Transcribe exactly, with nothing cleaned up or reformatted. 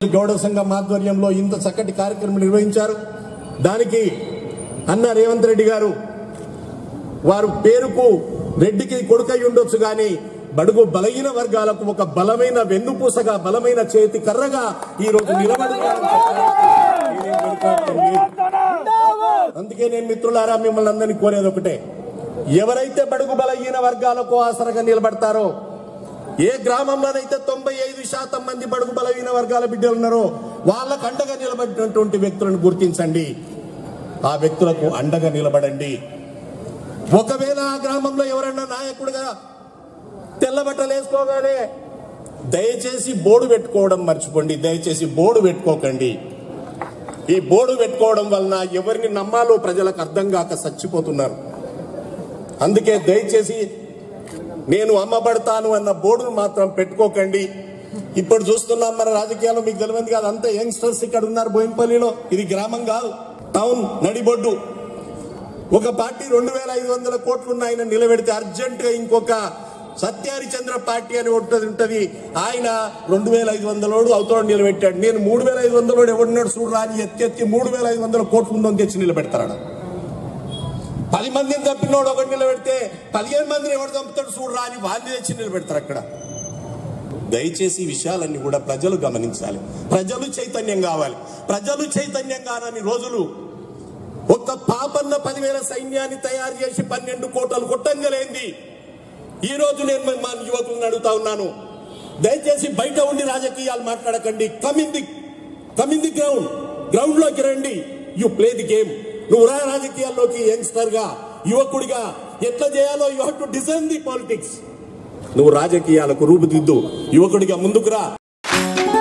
గౌడ సంఘం ఆధ్వర్యంలో ఇంత చక్కటి కార్యక్రమం నిర్వహించారు. దానికి అన్న రేవంత్ రెడ్డి గారు వారు పేరుకు రెడ్డికి కొడుకై ఉండొచ్చు కానీ బడుగు బలహీన వర్గాలకు ఒక బలమైన వెన్నుపూసగా బలమైన చేతి కర్రగా ఈ రోజు నిలబడుతున్నారు. అందుకే నేను మిత్రులారా మిమ్మల్ని అందరినీ కోరేది ఒకటే, ఎవరైతే బడుగు బలహీన వర్గాలకు ఆసరగా నిలబడతారో, ఏ గ్రామంలోనైతే తొంభై ఐదు శాతం మంది బడుగు బలహీన వర్గాల బిడ్డలు ఉన్నారో వాళ్ళకు అండగా నిలబడినటువంటి వ్యక్తులను గుర్తించండి, ఆ వ్యక్తులకు అండగా నిలబడండి. ఒకవేళ ఆ గ్రామంలో ఎవరైనా నాయకుడిగా తెల్లబట్టలు వేసుకోగానే దయచేసి బోర్డు పెట్టుకోవడం మర్చిపోండి, దయచేసి బోర్డు పెట్టుకోకండి. ఈ బోర్డు పెట్టుకోవడం వలన ఎవరిని నమ్మాలో ప్రజలకు అర్థం కాక చచ్చిపోతున్నారు. అందుకే దయచేసి నేను అమ్మబడతాను అన్న బోర్డును మాత్రం పెట్టుకోకండి. ఇప్పుడు చూస్తున్నాం మన రాజకీయాల్లో, మీకు తెలియదు కాదు, అంత యంగ్స్టర్స్ ఇక్కడ ఉన్నారు బోయినపల్లిలో. ఇది గ్రామం కాదు, టౌన్ నడిబొడ్డు. ఒక పార్టీ రెండు వేల ఐదు వందల కోట్లున్న ఆయన నిలబెడితే అర్జెంట్ గా ఇంకొక సత్యహరిచంద్ర పార్టీ అని ఒకటి ఉంటది, ఆయన రెండు వేల ఐదు వందలోడు అవుతాడు నిలబెట్టాడు. నేను మూడు వేల ఐదు వందలోడు ఎవడున్నాడు చూడరా అని ఎత్తి ఎత్తి మూడు వేల ఐదు వందల కోట్లు ఉందని తెచ్చి నిలబెడతాడు. పది మందిని చంపినోడు ఒకటి నిలబెడితే పదిహేను మందిని ఎవరు చంపుతాడు చూడరా అని వాళ్ళు తెచ్చి నిలబెడతారు అక్కడ. దయచేసి ఈ విషయాలన్నీ కూడా ప్రజలు గమనించాలి, ప్రజలు చైతన్యం కావాలి. ప్రజలు చైతన్యం కానని రోజులు ఒక్క పాపన్న పదివేల సైన్యాన్ని తయారు చేసి పన్నెండు కోటలు కొట్టంగలేంది. ఈ రోజు నేను మా యువకులను అడుగుతా ఉన్నాను, దయచేసి బయట ఉండి రాజకీయాలు మాట్లాడకండి. Come in the come in the ground ground లోకి రండి, యు ప్లే ది గేమ్. నువ్వు రా రాజకీయాల్లోకి, యంగ్స్టర్ గా యువకుడిగా ఎట్లా చేయాలో you have to design the politics. నువ్వు రాజకీయాలకు రూపుదిద్దు, యువకుడిగా ముందుకు రా.